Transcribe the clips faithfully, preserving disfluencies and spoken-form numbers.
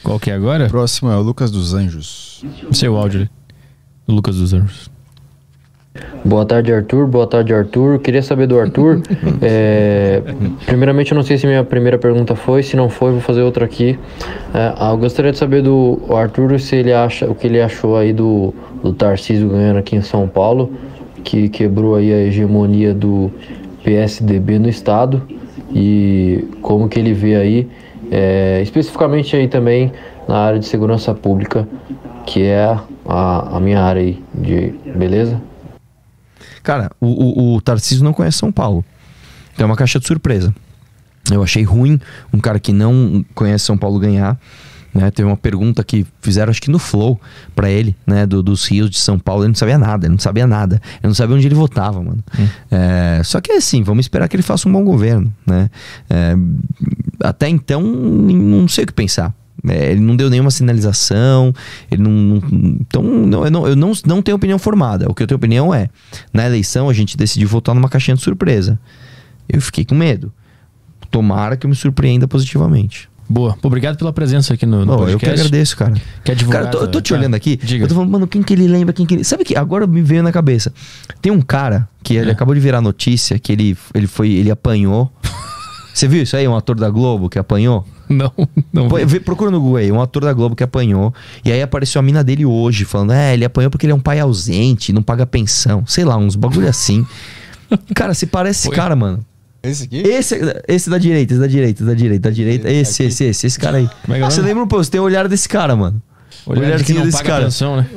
Qual que é agora? O próximo é o Lucas dos Anjos. Seu áudio ali. O Lucas dos Anjos. Boa tarde, Arthur. Boa tarde, Arthur. Queria saber do Arthur. é, primeiramente, eu não sei se minha primeira pergunta foi. Se não foi, vou fazer outra aqui. É, eu gostaria de saber do Arthur se ele acha o que ele achou aí do, do Tarcísio ganhando aqui em São Paulo, que quebrou aí a hegemonia do P S D B no estado, e como que ele vê aí, é, especificamente aí também na área de segurança pública, que é a, a minha área aí, de, beleza? Cara, o, o, o Tarcísio não conhece São Paulo. Então é uma caixa de surpresa. Eu achei ruim um cara que não conhece São Paulo ganhar, né? Teve uma pergunta que fizeram, acho que no Flow, pra ele, né? Do, dos rios de São Paulo. Ele não sabia nada, ele não sabia nada. Ele não sabia onde ele votava, mano. Hum. É, só que é assim, vamos esperar que ele faça um bom governo, né? É, até então, não sei o que pensar. É, ele não deu nenhuma sinalização, ele não, não então não, eu, não, eu não, não tenho opinião formada. O que eu tenho opinião é, na eleição a gente decidiu votar numa caixinha de surpresa. Eu fiquei com medo. Tomara que eu me surpreenda positivamente. Boa, obrigado pela presença aqui no, no oh, podcast. Eu que agradeço, cara. Quer divulgar? Cara, eu tô, eu tô te tá? olhando aqui. Diga. Eu tô falando, mano, quem que ele lembra, quem que ele... Sabe que agora me veio na cabeça. Tem um cara que ele é. acabou de virar notícia, que ele, ele foi, ele apanhou. Você viu isso aí? Um ator da Globo que apanhou? Não, não. Pô, vê, procura no Google aí, um ator da Globo que apanhou. E aí apareceu a mina dele hoje, falando: é, ele apanhou porque ele é um pai ausente, não paga pensão. Sei lá, uns bagulho assim. Cara, se parece esse cara, mano. Esse aqui? Esse, esse da direita, esse da direita, esse da direita, da direita. Esse, esse, esse, esse cara aí. Como é que é Você lembra um pouco? Você tem o olhar desse cara, mano. Olhar, olhar de quem não paga pensão, né?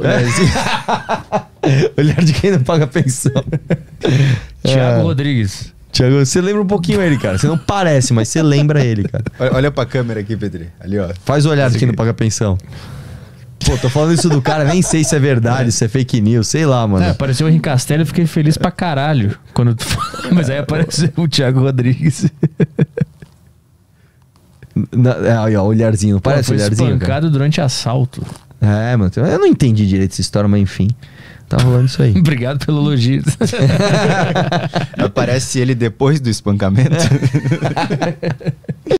É, olhar de quem não paga pensão. Thiago é. Rodrigues. Thiago, você lembra um pouquinho ele, cara. Você não parece, mas você lembra ele, cara. Olha, olha pra câmera aqui, Pedri. Ali, ó. Faz o olhar de quem não paga pensão. Pô, tô falando isso do cara, nem sei se é verdade, se é fake news, sei lá, mano. É, apareceu o Henrique Castelli, eu fiquei feliz pra caralho quando tu falou. Mas aí apareceu o Thiago Rodrigues. Na, aí, ó, olharzinho. Parece Pô, foi olharzinho, espancado cara. durante assalto. É, mano, eu não entendi direito essa história, mas enfim. Tá rolando isso aí. Obrigado pelo elogio. Aparece ele depois do espancamento.